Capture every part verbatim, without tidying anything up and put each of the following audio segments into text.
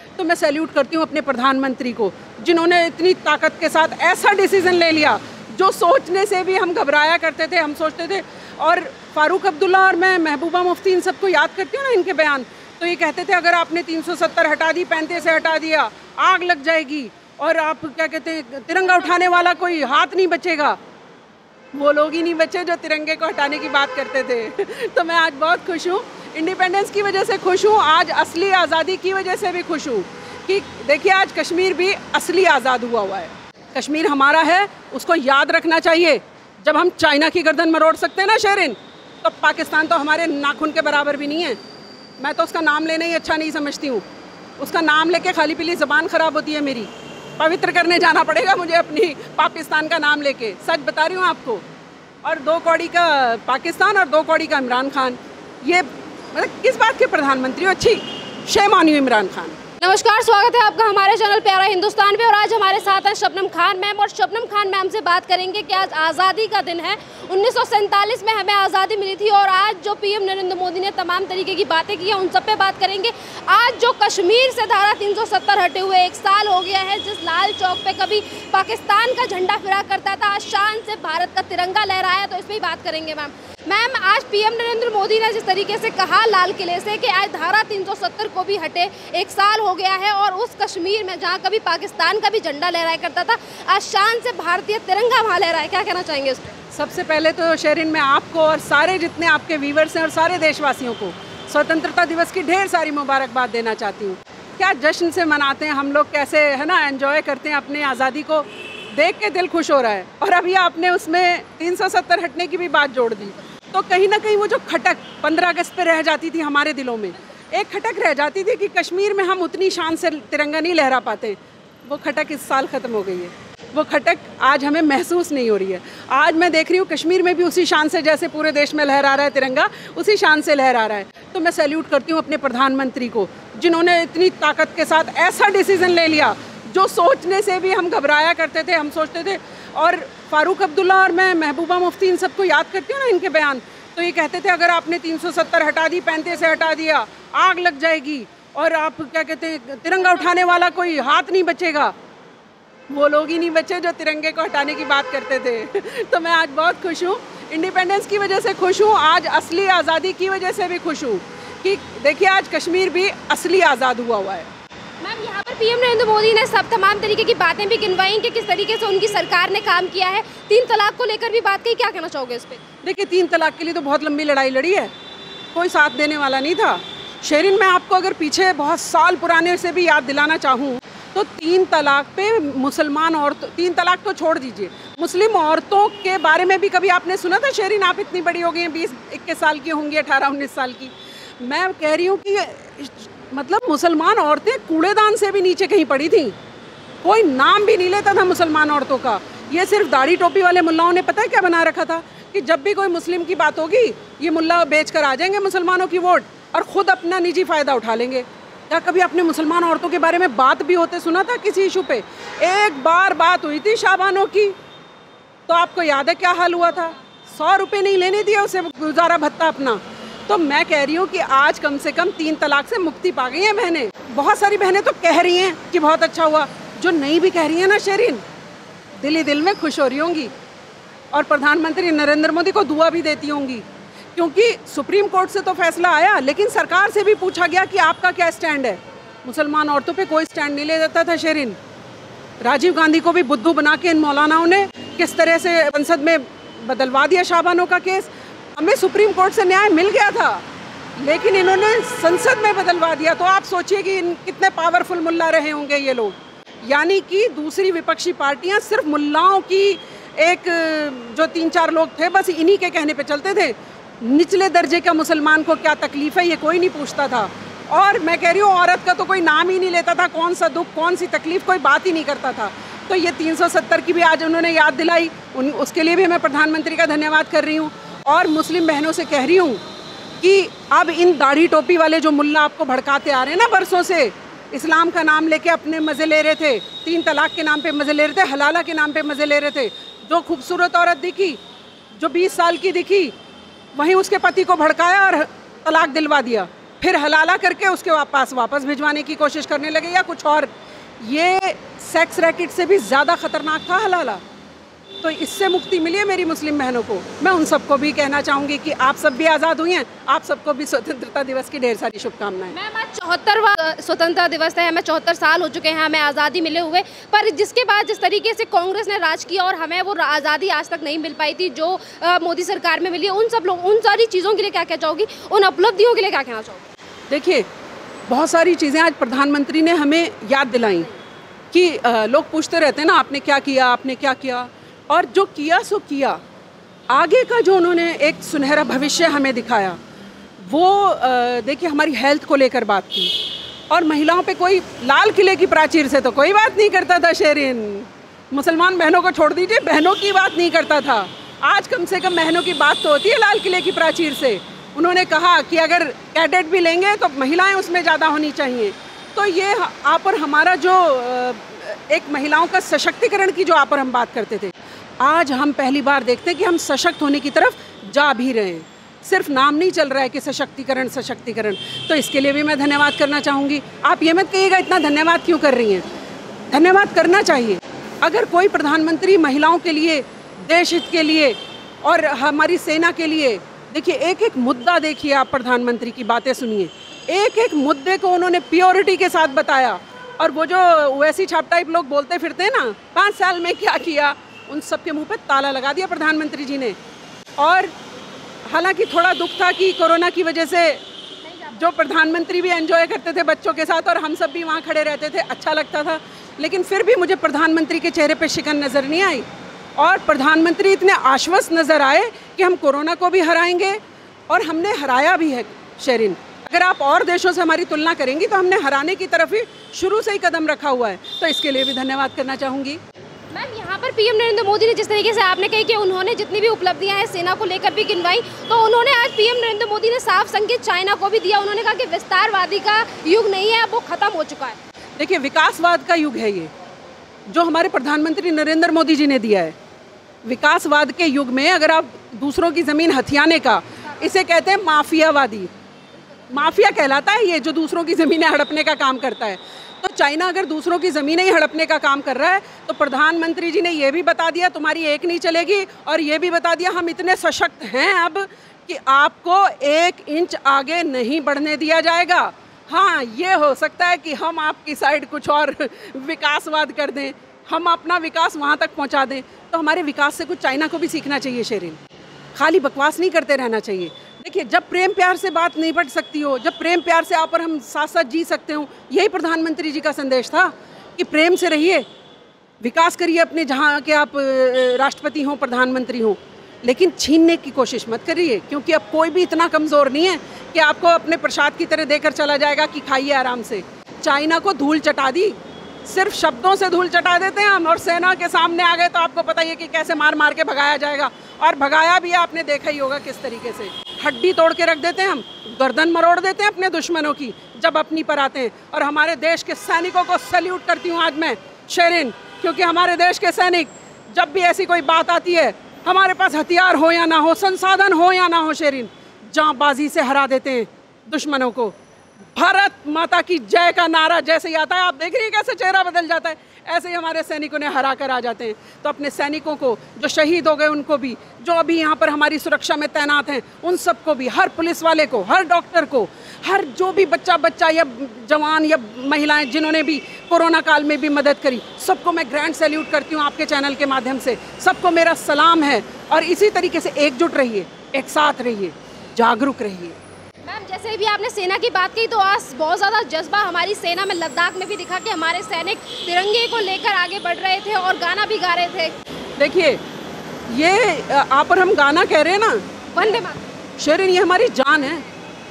तो मैं सैल्यूट करती हूँ अपने प्रधानमंत्री को, जिन्होंने इतनी ताकत के साथ ऐसा डिसीज़न ले लिया जो सोचने से भी हम घबराया करते थे, हम सोचते थे। और फारूक अब्दुल्ला और मैं, महबूबा मुफ्ती, इन सबको याद करती हूँ ना इनके बयान, तो ये कहते थे अगर आपने तीन सौ सत्तर हटा दी, पैंतीस से हटा दिया, आग लग जाएगी और आप क्या कहते हैं, तिरंगा उठाने वाला कोई हाथ नहीं बचेगा। वो लोग ही नहीं बचे जो तिरंगे को हटाने की बात करते थे। तो मैं आज बहुत खुश हूँ, इंडिपेंडेंस की वजह से खुश हूँ, आज असली आज़ादी की वजह से भी खुश हूँ कि देखिए आज कश्मीर भी असली आज़ाद हुआ हुआ है। कश्मीर हमारा है, उसको याद रखना चाहिए। जब हम चाइना की गर्दन मरोड़ सकते हैं ना शेरिन, तो पाकिस्तान तो हमारे नाखून के बराबर भी नहीं है। मैं तो उसका नाम लेना ही अच्छा नहीं समझती हूँ। उसका नाम लेके खाली पीली ज़बान ख़राब होती है मेरी। पवित्र करने जाना पड़ेगा मुझे अपनी पाकिस्तान का नाम लेके, सच बता रही हूँ आपको। और दो कौड़ी का पाकिस्तान और दो कौड़ी का इमरान खान, ये मतलब किस बात के प्रधानमंत्री हो? अच्छी shame on you Imran Khan. नमस्कार, स्वागत है आपका हमारे चैनल प्यारा हिंदुस्तान पे। और आज हमारे साथ हैं शबनम खान मैम, और शबनम खान मैम से बात करेंगे कि आज आज़ादी का दिन है। उन्नीस सौ सैंतालीस में हमें आज़ादी मिली थी और आज जो पीएम नरेंद्र मोदी ने तमाम तरीके की बातें की हैं उन सब पे बात करेंगे। आज जो कश्मीर से धारा तीन सौ सत्तर हटे हुए एक साल हो गया है, जिस लाल चौक पे कभी पाकिस्तान का झंडा फिरा करता था, आज शान से भारत का तिरंगा लहराया, तो इस पर ही बात करेंगे मैम। मैम, आज पीएम नरेंद्र मोदी ने जिस तरीके से कहा लाल किले से कि आज धारा तीन सौ सत्तर को भी हटे एक साल हो गया है, और उस कश्मीर में जहां कभी पाकिस्तान का भी झंडा लहराया करता था, आज शान से भारतीय तिरंगा वहां लहराया, क्या कहना चाहेंगे इस पर? सबसे पहले तो शेरिन, मैं आपको और सारे जितने आपके व्यूवर्स हैं और सारे देशवासियों को स्वतंत्रता दिवस की ढेर सारी मुबारकबाद देना चाहती हूँ। क्या जश्न से मनाते हैं हम लोग, कैसे है ना एंजॉय करते हैं अपनी आज़ादी को, देख के दिल खुश हो रहा है। और अभी आपने उसमें तीन सौ सत्तर हटने की भी बात जोड़ दी, तो कहीं ना कहीं वो जो खटक पंद्रह अगस्त पे रह जाती थी हमारे दिलों में, एक खटक रह जाती थी कि कश्मीर में हम उतनी शान से तिरंगा नहीं लहरा पाते, वो खटक इस साल ख़त्म हो गई है। वो खटक आज हमें महसूस नहीं हो रही है। आज मैं देख रही हूँ कश्मीर में भी उसी शान से, जैसे पूरे देश में लहरा रहा है तिरंगा, उसी शान से लहरा रहा है। तो मैं सैल्यूट करती हूँ अपने प्रधानमंत्री को, जिन्होंने इतनी ताकत के साथ ऐसा डिसीज़न ले लिया जो सोचने से भी हम घबराया करते थे, हम सोचते थे। और फारूक अब्दुल्ला और मैं, महबूबा मुफ्ती, इन सबको याद करती हूँ ना इनके बयान, तो ये कहते थे अगर आपने तीन सौ सत्तर हटा दी, पैंतीस से हटा दिया, आग लग जाएगी और आप क्या कहते हैं, तिरंगा उठाने वाला कोई हाथ नहीं बचेगा। वो लोग ही नहीं बचे जो तिरंगे को हटाने की बात करते थे। तो मैं आज बहुत खुश हूँ, इंडिपेंडेंस की वजह से खुश हूँ, आज असली आज़ादी की वजह से भी खुश हूँ कि देखिए आज कश्मीर भी असली आज़ाद हुआ हुआ है। मैम, यहाँ पर पीएम नरेंद्र मोदी ने सब तमाम तरीके की बातें भी गिनवाई कि किस तरीके से उनकी सरकार ने काम किया है। तीन तलाक को लेकर भी बात की, क्या कहना चाहोगे इस पर? देखिए, तीन तलाक के लिए तो बहुत लंबी लड़ाई लड़ी है, कोई साथ देने वाला नहीं था। शेरिन, मैं आपको अगर पीछे बहुत साल पुराने से भी याद दिलाना चाहूँ तो तीन तलाक पे मुसलमान औरतों, तीन तलाक तो छोड़ दीजिए, मुस्लिम औरतों के बारे में भी कभी आपने सुना था? शेरिन, आप इतनी बड़ी हो गई हैं, बीस इक्कीस साल की होंगी, अठारह उन्नीस साल की। मैं कह रही हूँ कि मतलब मुसलमान औरतें कूड़ेदान से भी नीचे कहीं पड़ी थी, कोई नाम भी नहीं लेता था मुसलमान औरतों का। ये सिर्फ दाढ़ी टोपी वाले मुल्लाओं ने पता है क्या बना रखा था कि जब भी कोई मुस्लिम की बात होगी, ये मुल्ला बेच कर आ जाएंगे मुसलमानों की वोट और ख़ुद अपना निजी फ़ायदा उठा लेंगे। क्या कभी आपने मुसलमान औरतों के बारे में बात भी होते सुना था किसी इशू पे? एक बार बात हुई थी शाबानों की, तो आपको याद है क्या हाल हुआ था? सौ रुपये नहीं लेने दिए उसे गुजारा भत्ता अपना। तो मैं कह रही हूँ कि आज कम से कम तीन तलाक से मुक्ति पा गई हैं बहनें। बहुत सारी बहनें तो कह रही हैं कि बहुत अच्छा हुआ, जो नहीं भी कह रही हैं ना शेरिन, दिल ही दिल में खुश हो रही होंगी और प्रधानमंत्री नरेंद्र मोदी को दुआ भी देती होंगी, क्योंकि सुप्रीम कोर्ट से तो फैसला आया, लेकिन सरकार से भी पूछा गया कि आपका क्या स्टैंड है। मुसलमान औरतों पे कोई स्टैंड नहीं ले जाता था शेरिन। राजीव गांधी को भी बुद्धू बना के इन मौलानाओं ने किस तरह से संसद में बदलवा दिया शाबानों का केस। हमें सुप्रीम कोर्ट से न्याय मिल गया था, लेकिन इन्होंने संसद में बदलवा दिया। तो आप सोचिए कि इन कितने पावरफुल मुल्ला रहे होंगे ये लोग। यानी कि दूसरी विपक्षी पार्टियां सिर्फ मुल्लाओं की एक, जो तीन चार लोग थे बस इन्हीं के कहने पे चलते थे। निचले दर्जे का मुसलमान को क्या तकलीफ़ है ये कोई नहीं पूछता था। और मैं कह रही हूँ औरत का तो कोई नाम ही नहीं लेता था, कौन सा दुख कौन सी तकलीफ़ कोई बात ही नहीं करता था। तो ये तीन सौ सत्तर की भी आज उन्होंने याद दिलाई, उन उसके लिए भी मैं प्रधानमंत्री का धन्यवाद कर रही हूँ। और मुस्लिम बहनों से कह रही हूँ कि अब इन दाढ़ी टोपी वाले जो मुल्ला आपको भड़काते आ रहे हैं ना बरसों से, इस्लाम का नाम लेके अपने मज़े ले रहे थे, तीन तलाक के नाम पे मज़े ले रहे थे, हलाला के नाम पे मज़े ले रहे थे। जो खूबसूरत औरत दिखी, जो बीस साल की दिखी, वहीं उसके पति को भड़काया और तलाक दिलवा दिया। फिर हलाला करके उसके पास वापस भिजवाने की कोशिश करने लगे या कुछ और। ये सेक्स रैकेट से भी ज़्यादा ख़तरनाक था हलाला। तो इससे मुक्ति मिली है मेरी मुस्लिम बहनों को। मैं उन सबको भी कहना चाहूँगी कि आप सब भी आज़ाद हुई हैं, आप सबको भी स्वतंत्रता दिवस की ढेर सारी शुभकामनाएं। मैम आज चौहत्तरवां स्वतंत्रता दिवस है, हमें चौहत्तर साल हो चुके हैं हमें आज़ादी मिले हुए, पर जिसके बाद जिस तरीके से कांग्रेस ने राज किया और हमें वो आज़ादी आज तक नहीं मिल पाई थी जो आ, मोदी सरकार में मिली है, उन सब लोग उन सारी चीज़ों के लिए क्या कहना चाहोगी, उन उपलब्धियों के लिए क्या कहना चाहोगी? देखिए, बहुत सारी चीज़ें आज प्रधानमंत्री ने हमें याद दिलाई कि आ, लोग पूछते रहते हैं ना आपने क्या किया, आपने क्या किया, और जो किया सो किया। आगे का जो उन्होंने एक सुनहरा भविष्य हमें दिखाया, वो देखिए हमारी हेल्थ को लेकर बात की। और महिलाओं पे कोई लाल किले की प्राचीर से तो कोई बात नहीं करता था शेरिन। मुसलमान बहनों को छोड़ दीजिए, बहनों की बात नहीं करता था। आज कम से कम बहनों की बात तो होती है लाल किले की प्राचीर से। उन्होंने कहा कि अगर कैडेट भी लेंगे तो महिलाएं उसमें ज़्यादा होनी चाहिए। तो ये आप और हमारा जो एक महिलाओं का सशक्तिकरण की जो आप और हम बात करते थे, आज हम पहली बार देखते हैं कि हम सशक्त होने की तरफ जा भी रहे हैं। सिर्फ नाम नहीं चल रहा है कि सशक्तिकरण सशक्तिकरण। तो इसके लिए भी मैं धन्यवाद करना चाहूँगी। आप ये मत कहिएगा इतना धन्यवाद क्यों कर रही हैं, धन्यवाद करना चाहिए। अगर कोई प्रधानमंत्री महिलाओं के लिए, देश हित के लिए और हमारी सेना के लिए, देखिए एक एक मुद्दा देखिए, आप प्रधानमंत्री की बातें सुनिए, एक एक मुद्दे को उन्होंने प्योरिटी के साथ बताया। और वो जो वैसी छाप टाइप लोग बोलते फिरते हैं ना, पाँच साल में क्या किया, उन सब के मुंह पे ताला लगा दिया प्रधानमंत्री जी ने। और हालांकि थोड़ा दुख था कि कोरोना की वजह से जो प्रधानमंत्री भी एंजॉय करते थे बच्चों के साथ और हम सब भी वहाँ खड़े रहते थे, अच्छा लगता था, लेकिन फिर भी मुझे प्रधानमंत्री के चेहरे पे शिकन नज़र नहीं आई। और प्रधानमंत्री इतने आश्वस्त नज़र आए कि हम कोरोना को भी हराएंगे, और हमने हराया भी है शेरिन। अगर आप और देशों से हमारी तुलना करेंगी तो हमने हराने की तरफ ही शुरू से ही कदम रखा हुआ है। तो इसके लिए भी धन्यवाद करना चाहूँगी। मैम यहाँ पर पीएम नरेंद्र मोदी ने जिस तरीके से आपने कही कि उन्होंने जितनी भी उपलब्धियां हैं सेना को लेकर भी गिनवाई, तो उन्होंने आज पीएम नरेंद्र मोदी ने साफ संकेत चाइना को भी दिया। उन्होंने कहा कि विस्तारवादी का युग नहीं है, अब वो खत्म हो चुका है। देखिए, विकासवाद का युग है ये जो हमारे प्रधानमंत्री नरेंद्र मोदी जी ने दिया है। विकासवाद के युग में अगर आप दूसरों की ज़मीन हथियाने का, इसे कहते हैं माफियावादी, माफिया कहलाता है ये जो दूसरों की ज़मीनें हड़पने का काम करता है। तो चाइना अगर दूसरों की ज़मीनें ही हड़पने का काम कर रहा है, तो प्रधानमंत्री जी ने ये भी बता दिया तुम्हारी एक नहीं चलेगी, और ये भी बता दिया हम इतने सशक्त हैं अब कि आपको एक इंच आगे नहीं बढ़ने दिया जाएगा। हाँ, ये हो सकता है कि हम आपकी साइड कुछ और विकासवाद कर दें, हम अपना विकास वहाँ तक पहुँचा दें। तो हमारे विकास से कुछ चाइना को भी सीखना चाहिए शेरिन, खाली बकवास नहीं करते रहना चाहिए। देखिए, जब प्रेम प्यार से बात नहीं बढ़ सकती हो, जब प्रेम प्यार से आप और हम साथ साथ जी सकते हो, यही प्रधानमंत्री जी का संदेश था कि प्रेम से रहिए, विकास करिए अपने जहाँ के आप राष्ट्रपति हों, प्रधानमंत्री हों, लेकिन छीनने की कोशिश मत करिए, क्योंकि अब कोई भी इतना कमज़ोर नहीं है कि आपको अपने प्रसाद की तरह देकर चला जाएगा कि खाइए आराम से। चाइना को धूल चटा दी, सिर्फ शब्दों से धूल चटा देते हैं हम, और सेना के सामने आ गए तो आपको पता ही है कि कैसे मार मार के भगाया जाएगा। और भगाया भी आपने देखा ही होगा किस तरीके से। हड्डी तोड़ के रख देते हैं हम, गर्दन मरोड़ देते हैं अपने दुश्मनों की जब अपनी पर आते हैं। और हमारे देश के सैनिकों को सैल्यूट करती हूँ आज मैं शेरिन, क्योंकि हमारे देश के सैनिक जब भी ऐसी कोई बात आती है, हमारे पास हथियार हो या ना हो, संसाधन हो या ना हो शेरिन, जांबाजी से हरा देते हैं दुश्मनों को। भारत माता की जय का नारा जैसे ही आता है, आप देख रही हैं कैसे चेहरा बदल जाता है, ऐसे ही हमारे सैनिकों ने हरा कर आ जाते हैं। तो अपने सैनिकों को, जो शहीद हो गए उनको भी, जो अभी यहाँ पर हमारी सुरक्षा में तैनात हैं उन सबको भी, हर पुलिस वाले को, हर डॉक्टर को, हर जो भी बच्चा बच्चा या जवान या महिलाएं जिन्होंने भी कोरोना काल में भी मदद करी, सबको मैं ग्रैंड सैल्यूट करती हूँ आपके चैनल के माध्यम से। सबको मेरा सलाम है। और इसी तरीके से एकजुट रहिए, एक साथ रहिए, जागरूक रहिए। मैम, जैसे भी आपने सेना की बात की, तो आज बहुत ज़्यादा जज्बा हमारी सेना में लद्दाख में भी दिखा कि हमारे सैनिक तिरंगे को लेकर आगे बढ़ रहे थे और गाना भी गा रहे थे। देखिए, ये आप और हम गाना कह रहे हैं ना, वंदे मातरम शेरिन, ये हमारी जान है।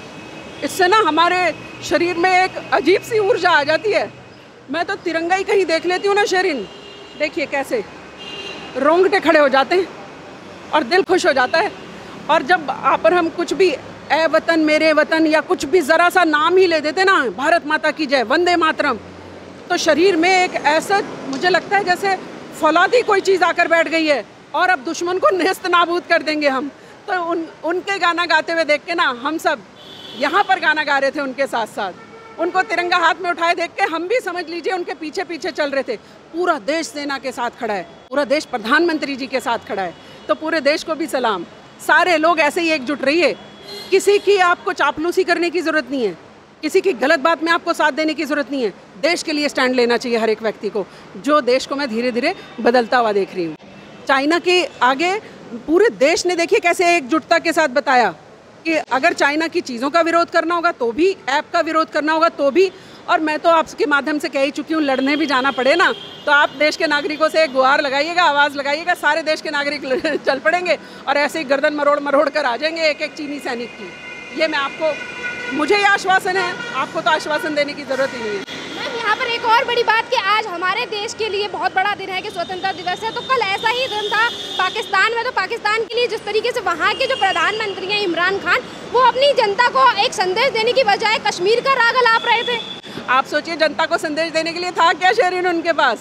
इससे ना हमारे शरीर में एक अजीब सी ऊर्जा आ जाती है। मैं तो तिरंगा ही कहीं देख लेती हूँ ना शेरिन, देखिए कैसे रोंगटे खड़े हो जाते हैं और दिल खुश हो जाता है। और जब आप और हम कुछ भी ए वतन मेरे वतन या कुछ भी ज़रा सा नाम ही ले देते ना, भारत माता की जय, वंदे मातरम, तो शरीर में एक ऐसा मुझे लगता है जैसे फौलादी कोई चीज़ आकर बैठ गई है और अब दुश्मन को नेस्त नाबूद कर देंगे हम। तो उन उनके गाना गाते हुए देख के ना हम सब यहाँ पर गाना गा रहे थे उनके साथ साथ, उनको तिरंगा हाथ में उठाए देख के हम भी समझ लीजिए उनके पीछे पीछे चल रहे थे। पूरा देश सेना के साथ खड़ा है, पूरा देश प्रधानमंत्री जी के साथ खड़ा है, तो पूरे देश को भी सलाम। सारे लोग ऐसे ही एकजुट रहिए, किसी की आपको चापलूसी करने की ज़रूरत नहीं है, किसी की गलत बात में आपको साथ देने की ज़रूरत नहीं है। देश के लिए स्टैंड लेना चाहिए हर एक व्यक्ति को, जो देश को मैं धीरे धीरे बदलता हुआ देख रही हूँ। चाइना के आगे पूरे देश ने देखिए कैसे एकजुटता के साथ बताया कि अगर चाइना की चीज़ों का विरोध करना होगा तो भी, ऐप का विरोध करना होगा तो भी। और मैं तो आपके माध्यम से कह ही चुकी हूँ, लड़ने भी जाना पड़े ना तो आप देश के नागरिकों से एक गुहार लगाइएगा, आवाज़ लगाइएगा, सारे देश के नागरिक चल पड़ेंगे और ऐसे ही गर्दन मरोड़ मरोड़ कर आ जाएंगे एक एक चीनी सैनिक की। ये मैं आपको, मुझे ये आश्वासन है, आपको तो आश्वासन देने की ज़रूरत ही नहीं है। मैम यहाँ पर एक और बड़ी बात कि आज हमारे देश के लिए बहुत बड़ा दिन है कि स्वतंत्रता दिवस है, तो कल ऐसा ही दिन था पाकिस्तान में। तो पाकिस्तान के लिए जिस तरीके से वहाँ के जो प्रधानमंत्री हैं इमरान खान, वो अपनी जनता को एक संदेश देने की बजाय कश्मीर का राग अलाप रहे थे। आप सोचिए जनता को संदेश देने के लिए था क्या शेरिन उनके पास?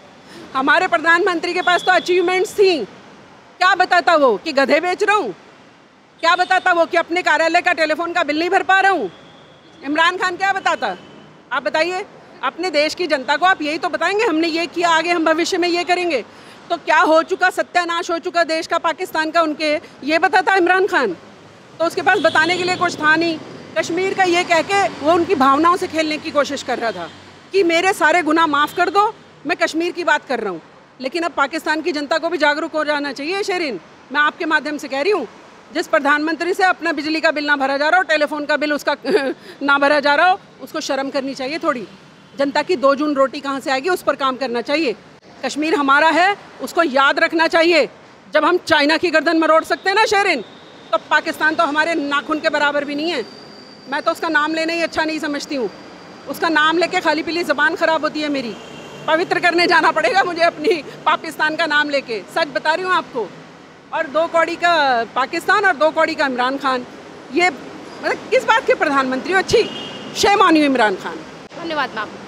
हमारे प्रधानमंत्री के पास तो अचीवमेंट्स थी। क्या बताता वो कि गधे बेच रहा हूँ? क्या बताता वो कि अपने कार्यालय का टेलीफोन का बिल नहीं भर पा रहा हूँ? इमरान खान क्या बताता? आप बताइए, अपने देश की जनता को आप यही तो बताएंगे हमने ये किया, आगे हम भविष्य में ये करेंगे। तो क्या हो चुका, सत्यानाश हो चुका देश का, पाकिस्तान का, उनके ये बताता इमरान खान? तो उसके पास बताने के लिए कुछ था नहीं। कश्मीर का ये कह के वो उनकी भावनाओं से खेलने की कोशिश कर रहा था कि मेरे सारे गुनाह माफ़ कर दो, मैं कश्मीर की बात कर रहा हूँ। लेकिन अब पाकिस्तान की जनता को भी जागरूक हो जाना चाहिए शेरिन। मैं आपके माध्यम से कह रही हूँ, जिस प्रधानमंत्री से अपना बिजली का बिल ना भरा जा रहा हो, टेलीफोन का बिल उसका ना भरा जा रहा हो, उसको शर्म करनी चाहिए थोड़ी। जनता की दो जून रोटी कहाँ से आएगी, उस पर काम करना चाहिए। कश्मीर हमारा है, उसको याद रखना चाहिए। जब हम चाइना की गर्दन मरोड़ सकते हैं ना शेरिन, तो पाकिस्तान तो हमारे नाखून के बराबर भी नहीं है। मैं तो उसका नाम लेना ही अच्छा नहीं समझती हूँ। उसका नाम लेके खाली पीली ज़बान ख़राब होती है मेरी। पवित्र करने जाना पड़ेगा मुझे अपनी पाकिस्तान का नाम लेके, सच बता रही हूँ आपको। और दो कौड़ी का पाकिस्तान और दो कौड़ी का इमरान खान, ये मतलब किस बात के प्रधानमंत्री हो? अच्छी shame on you Imran Khan. धन्यवाद मैम।